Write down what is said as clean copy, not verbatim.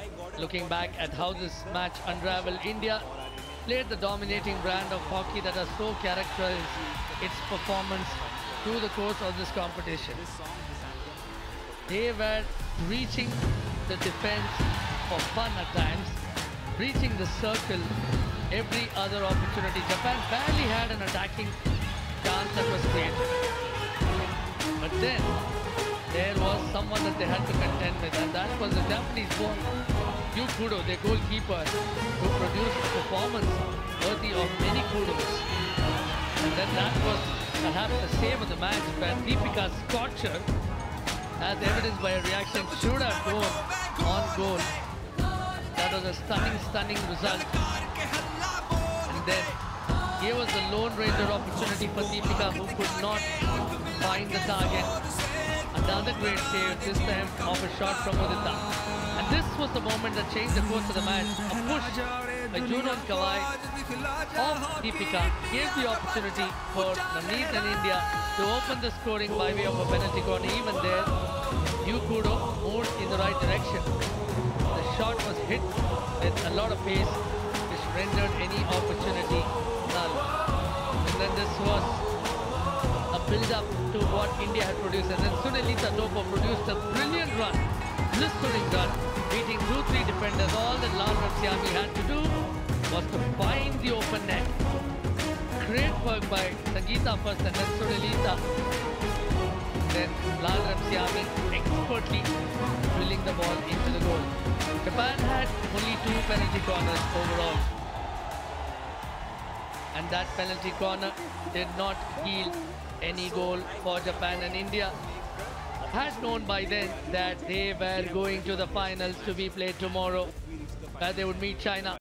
Looking back at how this match unraveled, India played the dominating brand of hockey that has so characterized its performance through the course of this competition. They were reaching the defense for fun at times, reaching the circle every other opportunity. Japan barely had an attacking chance that was created. But then there was someone that they had to contend with, and that was the Japanese boy, Yu Kudo, their goalkeeper, who produced a performance worthy of many kudos. And then that was perhaps the save of the match where Deepika's scorcher, as evidenced by a reaction, should have gone on goal. That was a stunning result. And then here was the Lone Ranger opportunity for Deepika, who could not find the target. Another great save, this time off a shot from Mudita. And this was the moment that changed the course of the match. A push by Junon Kawai of Deepika gave the opportunity for Navneet and India to open the scoring by way of a penalty corner. Even there, Yu Kudo moved in the right direction. The shot was hit with a lot of pace, which rendered any opportunity null. And then this was a build-up to what India had produced, and then Sunilita Topo produced a brilliant run, blistering run, beating 2-3 defenders. All that Lal Ramsiami had to do was to find the open net. Great work by Sangeeta first and then Sunilita. Then Lal Ramsiami expertly drilling the ball into the goal. Japan had only 2 penalty corners overall. And that penalty corner did not yield any goal for Japan, and India had known by then that they were going to the finals to be played tomorrow, where they would meet China.